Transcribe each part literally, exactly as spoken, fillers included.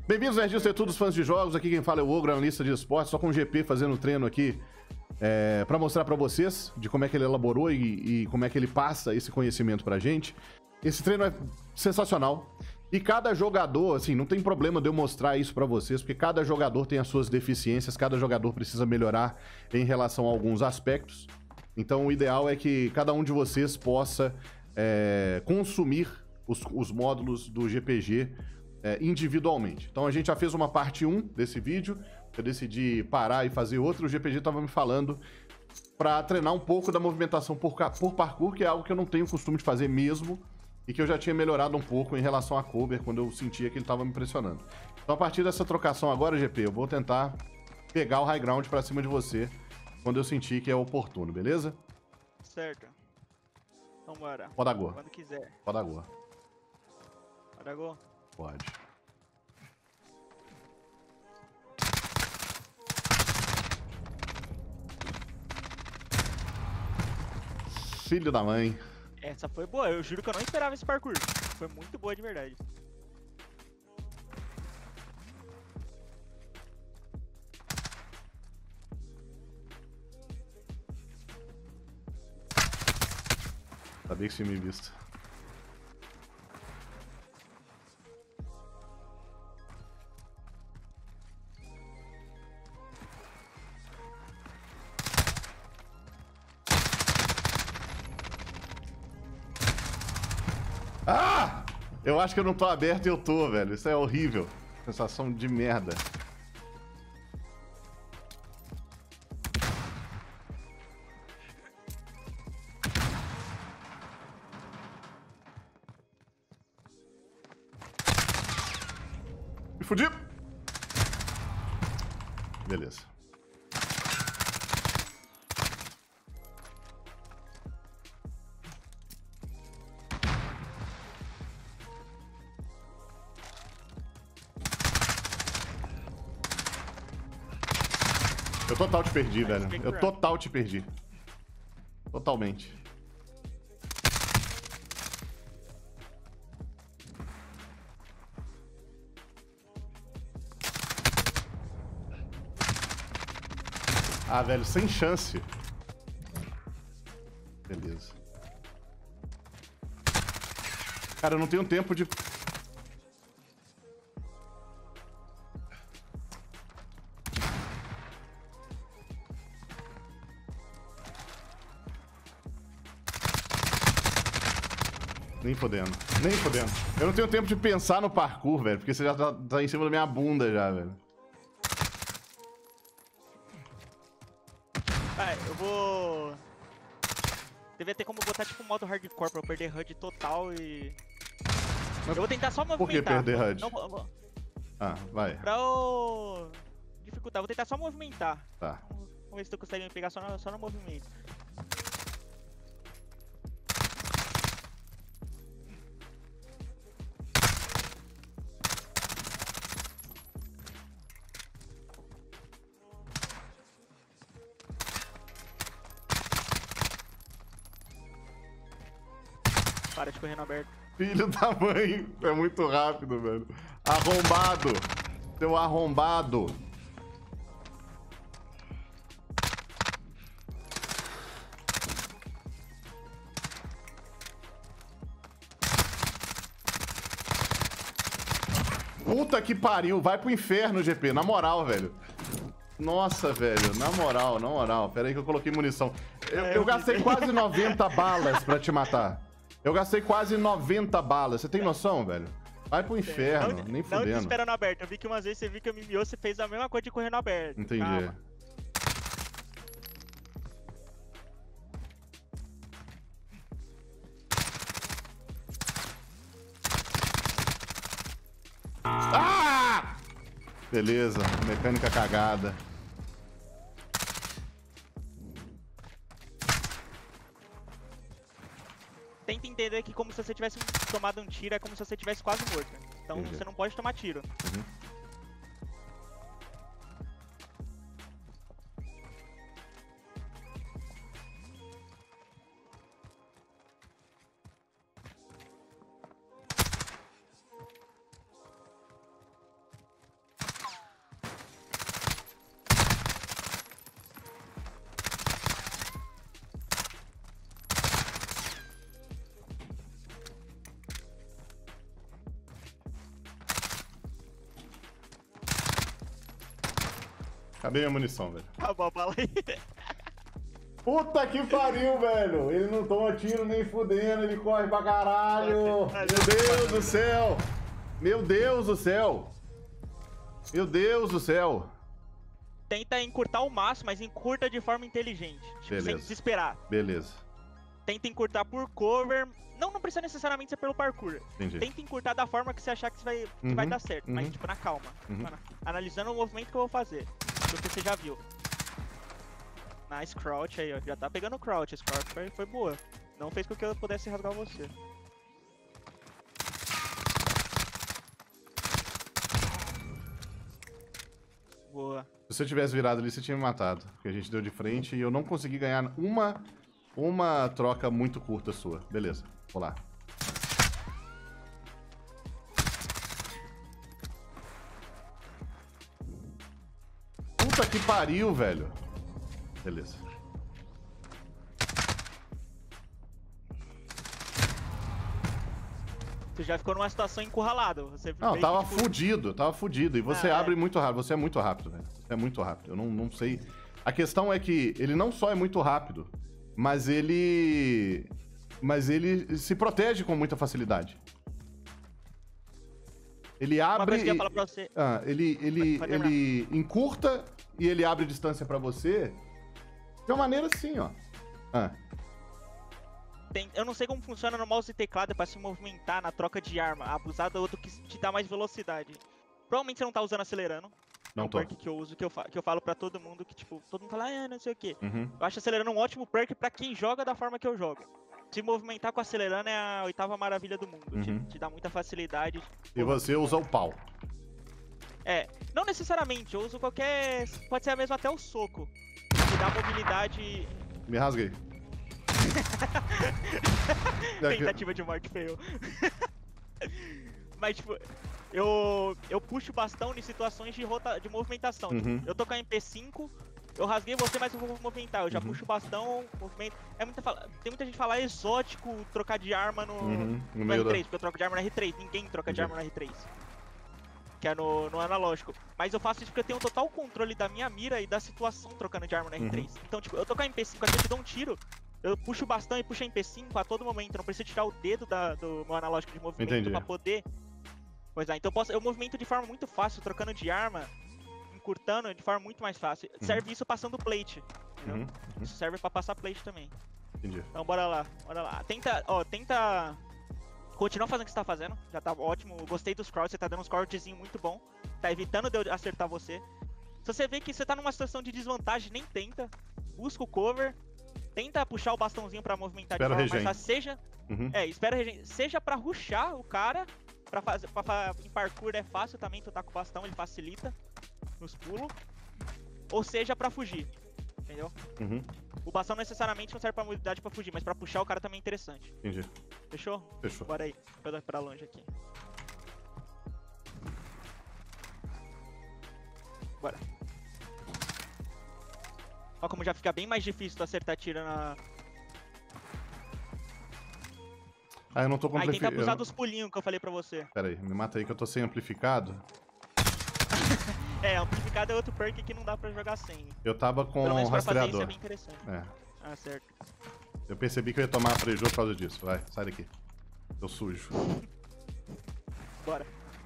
Bem-vindos, Nerdinhos, e todos os fãs de jogos. Aqui quem fala é o Ogro, analista de esportes, só com o G P fazendo treino aqui é, para mostrar para vocês de como é que ele elaborou e, e como é que ele passa esse conhecimento pra gente. Esse treino é sensacional. E cada jogador, assim, não tem problema de eu mostrar isso pra vocês, porque cada jogador tem as suas deficiências, cada jogador precisa melhorar em relação a alguns aspectos. Então o ideal é que cada um de vocês possa é, consumir os, os módulos do G P G é, individualmente. Então a gente já fez uma parte um desse vídeo, eu decidi parar e fazer outro. O G P G estava me falando para treinar um pouco da movimentação por, por parkour, que é algo que eu não tenho costume de fazer mesmo, e que eu já tinha melhorado um pouco em relação a cover, quando eu sentia que ele estava me pressionando. Então a partir dessa trocação agora, G P, eu vou tentar pegar o high ground para cima de você, quando eu sentir que é oportuno, beleza? Certo. Vambora. Pode dar go. Quando quiser. Pode dar go. Pode dar go? Pode. Filho da mãe. Essa foi boa, eu juro que eu não esperava esse parkour. Foi muito boa de verdade. Sabia que você tinha me visto. Ah! Eu acho que eu não tô aberto e eu tô, velho. Isso é horrível. Sensação de merda. Me fudi! Beleza. Eu total te perdi, velho. Eu total te perdi. Totalmente. Ah, velho, sem chance. Beleza. Cara, eu não tenho tempo de... Nem fodendo. Nem fodendo. Eu não tenho tempo de pensar no parkour, velho, porque você já tá, tá em cima da minha bunda já, velho. Ah, eu vou... Devia ter como botar tipo um modo hardcore pra eu perder H U D total e... Mas eu vou tentar só movimentar. por que perder H U D? Não, não, não, Ah, vai. pra eu... dificultar, vou tentar só movimentar. Tá. Vamos ver se tu consegue me pegar só no, só no movimento. Para de correr no aberto. Filho da mãe. É muito rápido, velho. Arrombado. Seu arrombado. Puta que pariu. Vai pro inferno, G P. Na moral, velho. Nossa, velho. Na moral, na moral. Pera aí que eu coloquei munição. Eu, eu gastei quase noventa balas pra te matar. Eu gastei quase noventa balas. Você tem noção, velho? Vai pro inferno. Não, nem não fudendo. te espera no aberto. Eu vi que umas vezes você viu que eu me miou, você fez a mesma coisa de correr no aberto. Entendi. Calma. Ah! Beleza, mecânica cagada. Tenta entender que como se você tivesse tomado um tiro, é como se você tivesse quase morto. Então Entendi. você não pode tomar tiro. Uhum. Acabei minha munição, velho. Acabou a bala aí. Puta que pariu, velho. Ele não toma tiro nem fudendo, ele corre pra caralho. Meu Deus do céu. Meu Deus do céu. Meu Deus do céu. Tenta encurtar o máximo, mas encurta de forma inteligente. Tipo, Beleza. sem desesperar. Beleza. Tenta encurtar por cover. Não, não precisa necessariamente ser pelo parkour. Entendi. Tenta encurtar da forma que você achar que, vai, que Uhum, vai dar certo. uhum. Mas, tipo, na calma. Uhum. Mano, analisando o movimento que eu vou fazer. Do que você já viu. Nice crouch aí, ó. Já tá pegando o crouch. Esse crouch foi, foi boa. Não fez com que eu pudesse rasgar você. Boa. Se você tivesse virado ali, você tinha me matado. Porque a gente deu de frente e eu não consegui ganhar uma, uma troca muito curta sua. Beleza, vou lá. Puta que pariu, velho. Beleza. Você já ficou numa situação encurralada. Você Não, meio tava que, tipo, fudido, tava fudido. E você Ah, é. abre muito rápido. Você é muito rápido, velho. Você é muito rápido. Eu não, não sei. A questão é que ele não só é muito rápido, mas ele. Mas ele se protege com muita facilidade. Ele Uma abre. coisa que eu ia e- falar pra você. Ah, ele, ele, Pode terminar. ele encurta e ele abre distância pra você de uma maneira assim, ó. Ah, Tem, eu não sei como funciona no mouse e teclado pra se movimentar na troca de arma. Abusar do outro que te dá mais velocidade. Provavelmente você não tá usando acelerando. não é um tô. perk que eu uso, que eu, fa que eu falo pra todo mundo, que tipo, todo mundo fala, ah, não sei o que. Uhum. Eu acho acelerando um ótimo perk pra quem joga da forma que eu jogo. Se movimentar com acelerando é a oitava maravilha do mundo. Te, Uhum. te dá muita facilidade. E você usa o pau. É, não necessariamente, eu uso qualquer. Pode ser mesmo até o soco. Que dá mobilidade. Me rasguei. Daqui- Tentativa de morte fail. Mas tipo, eu. Eu puxo o bastão em situações de, rota, de movimentação. Uhum. Tipo, eu tô com a M P cinco, eu rasguei você, mas eu vou movimentar. Eu já Uhum. puxo o bastão, movimento. É muita fala... Tem muita gente que fala exótico trocar de arma no, Uhum, no no meio R três, da... porque eu troco de arma no R três. Ninguém troca de Entendi. arma no R três. Que é no, no analógico. Mas eu faço isso porque eu tenho total controle da minha mira e da situação trocando de arma no R três. Uhum. Então, tipo, eu tô com a M P cinco aqui, eu te dou um tiro, eu puxo o bastão e puxo a M P cinco a todo momento. Eu não preciso tirar o dedo da, do meu analógico de movimento Entendi. pra poder. Pois é, então eu, posso, eu movimento de forma muito fácil, trocando de arma, encurtando de forma muito mais fácil. Uhum. Serve isso passando plate. Entendeu? Uhum, uhum. Isso serve pra passar plate também. Entendi. Então bora lá, bora lá. Tenta, ó, tenta continuar fazendo o que você tá fazendo. Já tá ótimo. Gostei dos crouch, você tá dando uns crouchzinho muito bom. Tá evitando de eu acertar você. Se você vê que você tá numa situação de desvantagem, nem tenta. Busca o cover. Tenta puxar o bastãozinho pra movimentar Espera o de forma mais regen. fácil. Seja, Uhum. é, espera o regen. Seja pra rushar o cara. Pra fazer, pra, fa- em parkour é fácil também, tu tá com o bastão, ele facilita nos pulos. Ou seja, pra fugir. Entendeu? Uhum. O bastão não necessariamente não serve pra mobilidade pra fugir, mas pra puxar o cara também é interessante. Entendi. Fechou? Fechou. Bora aí, pra eu dar pra longe aqui. Bora. Ó como já fica bem mais difícil tu acertar tiro na... Ah, eu não tô com Aí tenta amplificado. abusar dos pulinhos que eu falei pra você. Pera aí, me mata aí que eu tô sem amplificado. É, amplificado é outro perk que não dá pra jogar sem. Eu tava com Pelo um menos pra fazer isso é rastreador. bem interessante. É. Ah, certo. Eu percebi que eu ia tomar prejuízo por causa disso. Vai, sai daqui. Eu sujo. Bora.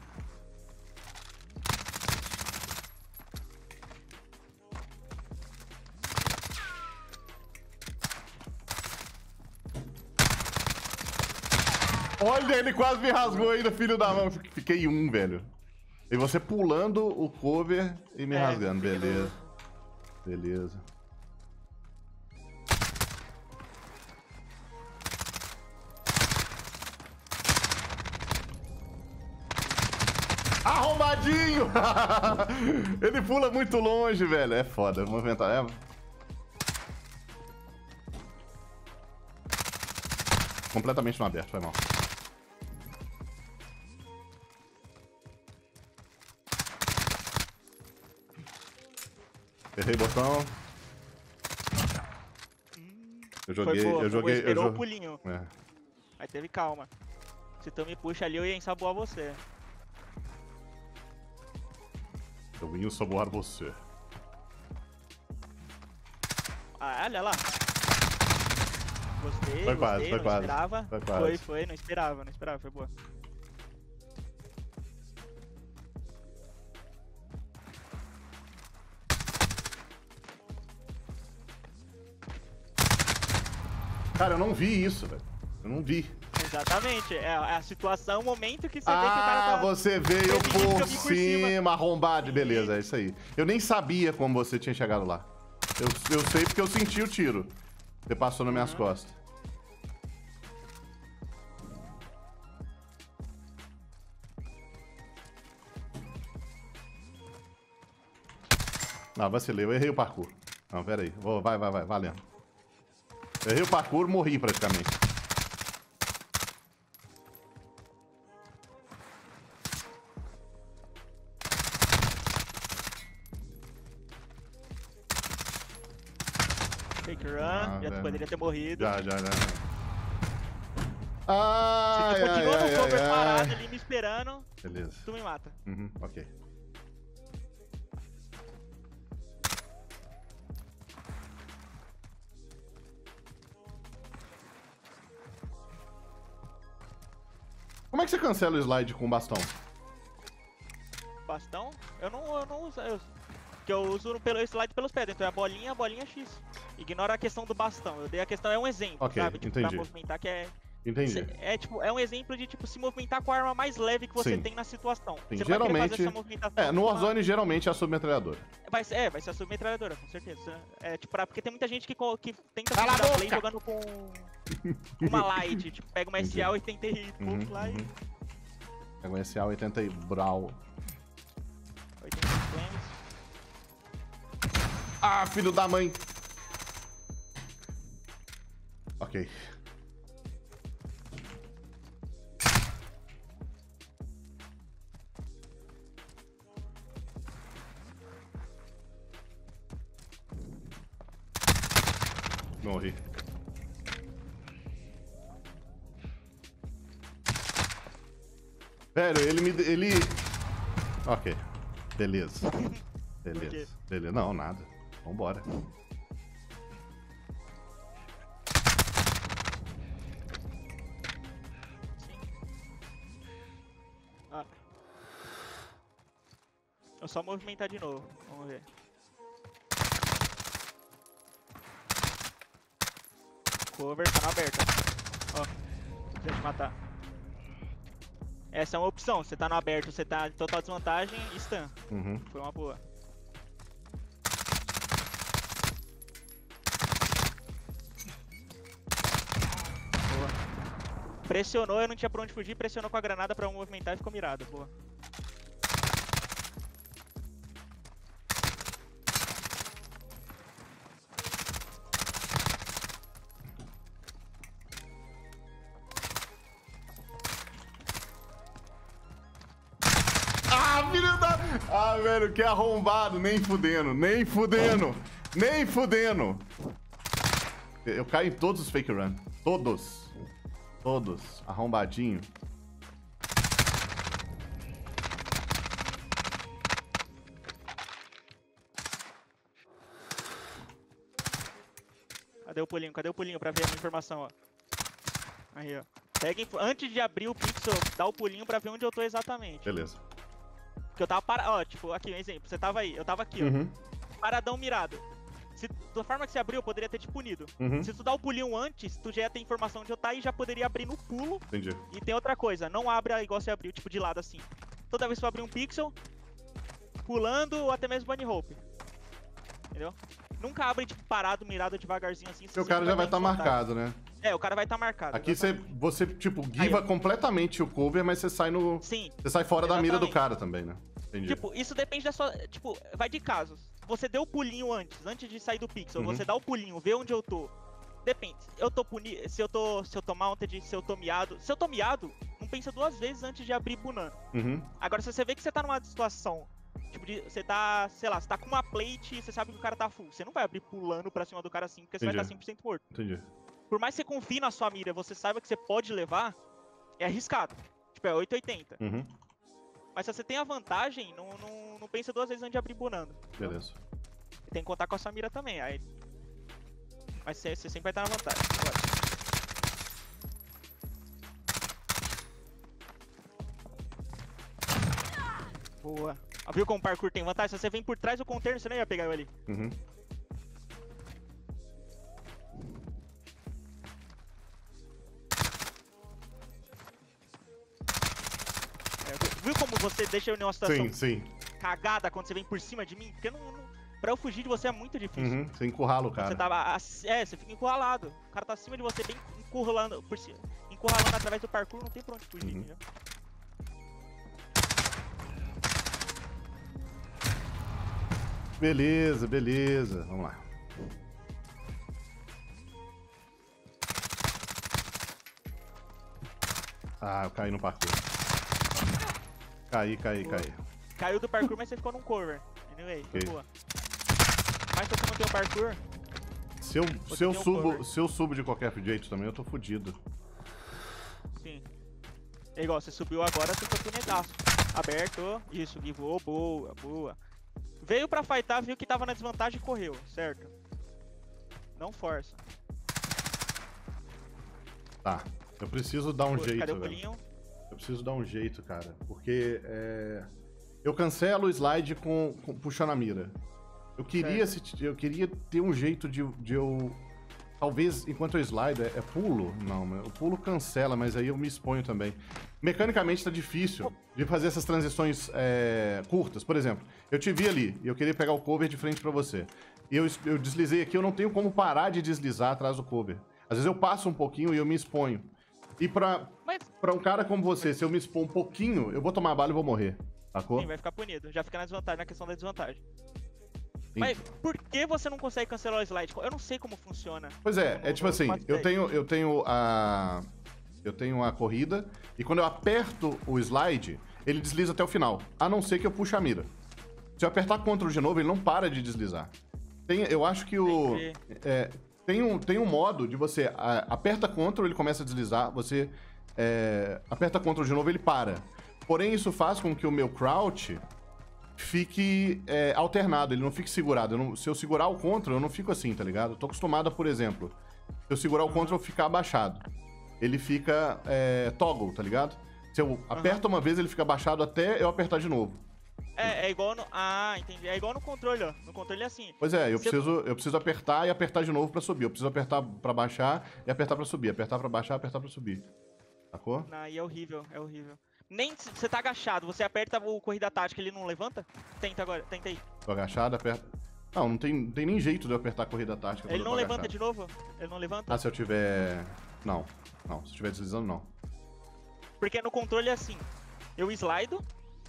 Olha, ele quase me rasgou ainda, filho da mão. Fiquei um, velho. E você pulando o cover e me É, rasgando. fica Beleza. Beleza. Arrombadinho! Ele pula muito longe, velho. É foda. Movimentar. É. Completamente no aberto, foi mal. Errei o botão. Eu joguei, Foi boa, eu foi boa, joguei, eu esperou o joguei. pulinho. É. Aí teve calma. Se tu me puxa ali, eu ia ensaboar você. Eu vim saboar você. olha lá. Gostei, Foi gostei, quase, foi não quase. esperava. Foi quase. Foi, foi, não esperava, não esperava, foi boa. Cara, eu não vi isso, velho. Eu não vi. Exatamente, é a, é a situação, o momento que você ah, vê que o cara tá... você veio Você fingiu que por eu vim por cima, cima. arrombado. Beleza, é isso aí. Eu nem sabia como você tinha chegado lá. Eu, eu sei porque eu senti o tiro. Você passou nas minhas Uhum. costas. Não, vacilei. Eu errei o parkour. Não, pera aí. Vou, vai, vai, vai. Valendo. Eu errei o parkour, morri praticamente. Fake run, Ah, já velho. poderia ter morrido. Já, já, já. Se Ai, tu continua ai, no ai, cover ai, parado ai. ali me esperando, Beleza. tu me mata. Uhum, ok. Como é que você cancela o slide com bastão? Bastão? Eu não, eu não uso. Eu, que eu uso pelo slide pelos pés, então é a bolinha, a bolinha X. Ignora a questão do bastão. Eu dei a questão, é um exemplo, Ok, sabe? Tipo, entendi. pra movimentar que é. Entendi. Cê- é tipo, é um exemplo de tipo se movimentar com a arma mais leve que você Sim. tem na situação. Sim, Você não vai querer geralmente- fazer essa movimentação É, no com uma- Warzone geralmente é a submetralhadora. Vai ser, é, vai ser a submetralhadora, com certeza. É, tipo, pra- porque tem muita gente que, co- que tenta Cala a fazer play boca! jogando com com uma light, tipo, pega uma Entendi. S A oitenta e pouco Uhum, lá e uhum. Pega um S A oitenta e Brawl. oitenta flames. Ah, filho da mãe! Ok. Morri. Velho, ele me... ele... Ok. Beleza. Beleza. Beleza. Não, nada. Vambora. Sim. Ah. Eu só movimentar de novo. Vamos ver. Cover, tá na aberta. Ó, deixa eu te matar. Essa é uma opção. Você tá no aberto, você tá em total desvantagem, stun. Uhum. Foi uma boa. Boa. Pressionou, eu não tinha pra onde fugir, pressionou com a granada pra eu movimentar e ficou mirado. Boa. Ah, filho da... Ah, velho, que arrombado. Nem fudendo, nem fudendo. Nem fudendo. Eu caio em todos os fake run. Todos. Todos. Arrombadinho. Cadê o pulinho? Cadê o pulinho pra ver a minha informação, ó? Aí, ó. Pega info... Antes de abrir o pixel, dá o pulinho pra ver onde eu tô exatamente. Beleza. Porque eu tava parado, ó, tipo, aqui um exemplo. Você tava aí, eu tava aqui, ó. Uhum. Paradão mirado. Se, da forma que você abriu, eu poderia ter te punido. Uhum. Se tu dá o pulinho antes, tu já ia ter informação onde eu tá e já poderia abrir no pulo. Entendi. E tem outra coisa, não abra igual você abriu, tipo, de lado assim. Toda vez que tu abrir um pixel, pulando ou até mesmo bunny hope. Entendeu? Nunca abre, tipo, parado, mirado devagarzinho assim. Porque o cara já vai estar tá marcado, né? É, o cara vai estar tá marcado. Aqui você, exatamente. você, tipo, Aí, guiva ó. completamente o cover, mas você sai no... Sim. Você sai fora da mira do Exatamente. cara também, né? Entendi. Tipo, isso depende da sua. Tipo, vai de casos. Você deu o pulinho antes, antes de sair do pixel. Uhum. Você dá o pulinho, vê onde eu tô. Depende. Eu tô punido. Se eu tô. Se eu tô mounted, se eu tô miado. Se eu tô miado, não pensa duas vezes antes de abrir punando. Uhum. Agora, se você vê que você tá numa situação. Tipo, de, você tá, sei lá, você tá com uma plate e você sabe que o cara tá full. Você não vai abrir pulando pra cima do cara assim, porque você vai Entendi. estar cem por cento morto. Entendi. Por mais que você confie na sua mira, você saiba que você pode levar, é arriscado. Tipo, é oito oitenta. Uhum. Mas se você tem a vantagem, não, não, não pensa duas vezes antes de abrir punando. Beleza. Tem que contar com a sua mira também. Aí Mas você, você sempre vai estar na vantagem. Agora. Boa. Viu como o parkour tem vantagem? Se você vem por trás do container, você não ia pegar eu ali. Uhum. É, viu como você deixa eu em uma situação Sim, sim. cagada quando você vem por cima de mim? Porque não, não, pra eu fugir de você é muito difícil. Uhum. Você encurrala o cara. Você tava, é, você fica encurralado. O cara tá acima de você, bem encurralando, por cima, encurralando através do parkour, não tem pra onde fugir, Uhum. entendeu? Beleza, beleza. Vamos lá. Ah, eu caí no parkour. Caí, caí, Boa. caí. Caiu do parkour, mas você ficou num cover. Anyway, foi Ok. boa. Mas se você não tem o parkour, Se eu, Você se, eu tem um subo, cover. se eu subo de qualquer jeito também, eu tô fudido. sim. É igual, você subiu agora, você foi pro negaço. Aberto, isso, givou, boa, boa. Veio pra fightar, viu que tava na desvantagem e correu, certo? Não força. Tá. Eu preciso dar um Pô, jeito, cadê o velho. pulinho? Eu preciso dar um jeito, cara. Porque é... eu cancelo o slide com, com- puxando a mira. Eu queria, se- eu queria ter um jeito de, de eu... Talvez, enquanto eu slide, é, é pulo? Não, mas o pulo cancela, mas aí eu me exponho também. Mecanicamente tá difícil de fazer essas transições é, curtas. Por exemplo, eu te vi ali e eu queria pegar o cover de frente pra você. E eu, eu deslizei aqui, eu não tenho como parar de deslizar atrás do cover. Às vezes eu passo um pouquinho e eu me exponho. E pra, Mas pra um cara como você, se eu me expor um pouquinho, eu vou tomar bala e vou morrer. Sacou? sim, vai ficar punido. Já fica na desvantagem, na questão da desvantagem. Sim. Mas por que você não consegue cancelar o slide? Eu não sei como funciona. Pois é, Eu é não- tipo eu assim, não faço eu ideia. tenho, eu tenho a. Eu tenho a corrida, e quando eu aperto o slide, ele desliza até o final. A não ser que eu puxe a mira. Se eu apertar Ctrl de novo, ele não para de deslizar. Tem, eu acho que o. Entendi. é, tem, um, tem um modo de você a- aperta Ctrl, ele começa a deslizar, você é, aperta Ctrl de novo, ele para. Porém, isso faz com que o meu crouch fique é, alternado, ele não fique segurado. Eu não- se eu segurar o Ctrl, eu não fico assim, tá ligado? Eu tô acostumado a, por exemplo, se eu segurar o Ctrl, ficar abaixado. Ele fica é, toggle, tá ligado? Se eu aperto uma vez, ele fica abaixado até eu apertar de novo. É, é igual no. Ah, entendi. É igual no controle, ó. No controle é assim. Pois é, eu Se eu- preciso, eu preciso apertar e apertar de novo pra subir. Eu preciso apertar pra baixar e apertar pra subir. Apertar pra baixar, apertar pra subir. Sacou? Não, aí é horrível, é horrível. Nem se você tá agachado, você aperta o corrida tática, ele não levanta? Tenta agora, tenta aí. Tô agachado, aperta. Não, não tem, não tem nem jeito de eu apertar a corrida tática. quando Ele eu tô não levanta agachado. de novo? Ele não levanta? Ah, se eu tiver. Não, não. Se eu estiver deslizando, não. Porque no controle é assim. Eu slido,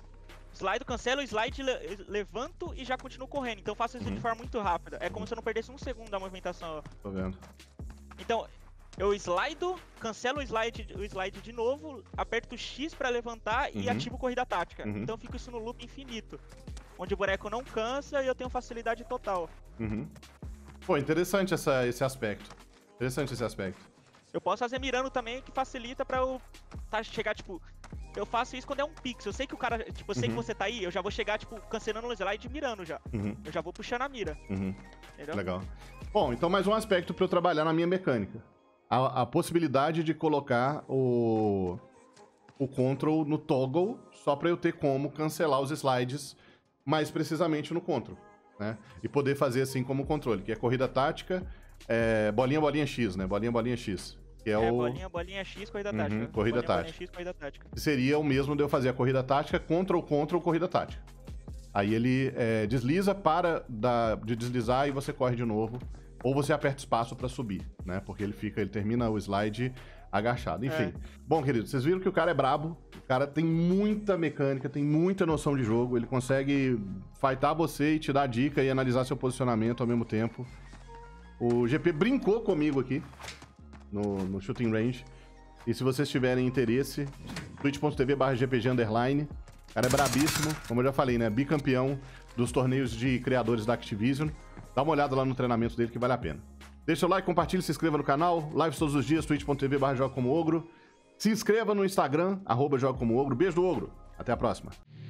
slido, cancelo, slide, le- levanto e já continuo correndo. Então eu faço isso Uhum. de forma muito rápida. É como se eu não perdesse um segundo da movimentação. Ó. Tô vendo. Então, eu slido, cancelo o slide, o slide de novo, aperto X pra levantar e Uhum. ativo corrida tática. Uhum. Então eu fico isso no loop infinito. Onde o boneco não cansa e eu tenho facilidade total. Uhum. Pô, interessante essa, esse aspecto. Interessante esse aspecto. Eu posso fazer mirando também, que facilita pra eu tá, chegar, tipo... Eu faço isso quando é um pixel. Eu sei que o cara... Tipo, eu sei Uhum. que você tá aí, eu já vou chegar, tipo, cancelando o slide e mirando já. Uhum. Eu já vou puxando a mira, Uhum. entendeu? Legal. Bom, então mais um aspecto para eu trabalhar na minha mecânica. A, a possibilidade de colocar o, o control no toggle só para eu ter como cancelar os slides mais precisamente no control, né? E poder fazer assim como o controle, que é corrida tática, é, bolinha, bolinha X, né? Bolinha, bolinha X. Que é, É, o... bolinha, bolinha X, corrida Uhum, tática. corrida bolinha, tática. Bolinha X, corrida tática. seria o mesmo de eu fazer a corrida tática, control, control, corrida tática. Aí ele é, desliza, para da, de deslizar e você corre de novo. Ou você aperta espaço pra subir, né? Porque ele fica, ele termina o slide agachado. Enfim. É. Bom, querido, vocês viram que o cara é brabo. O cara tem muita mecânica, tem muita noção de jogo. Ele consegue fightar você e te dar dica e analisar seu posicionamento ao mesmo tempo. O G P brincou comigo aqui no, no Shooting Range. E se vocês tiverem interesse, twitch ponto tv barra gpg underline. O cara é brabíssimo, como eu já falei, né? Bicampeão dos torneios de criadores da Activision. Dá uma olhada lá no treinamento dele que vale a pena. Deixa o like, compartilhe, se inscreva no canal. Lives todos os dias, twitch ponto tv barra joga como ogro. Se inscreva no Instagram, arroba joga como ogro. Beijo do ogro. Até a próxima.